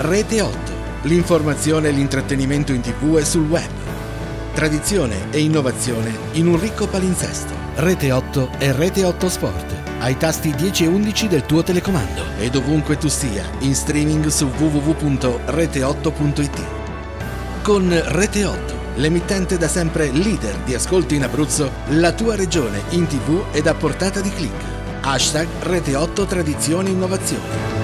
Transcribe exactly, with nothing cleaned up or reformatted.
Rete otto. L'informazione e l'intrattenimento in tivù e sul web. Tradizione e innovazione in un ricco palinsesto. Rete otto e Rete otto Sport. Ai tasti dieci e undici del tuo telecomando. E dovunque tu sia, in streaming su w w w punto rete otto punto i t. Con Rete otto, l'emittente da sempre leader di ascolti in Abruzzo, la tua regione in tivù ed a portata di click. Hashtag Rete otto Tradizione e Innovazione.